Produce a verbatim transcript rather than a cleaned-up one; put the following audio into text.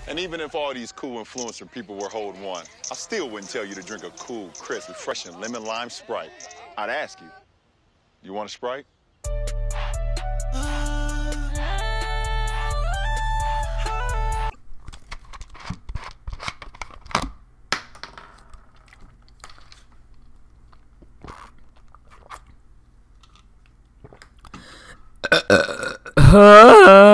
And even if all these cool influencer people were holding one, I still wouldn't tell you to drink a cool, crisp, refreshing lemon lime Sprite. I'd ask you, you want a Sprite? Huh?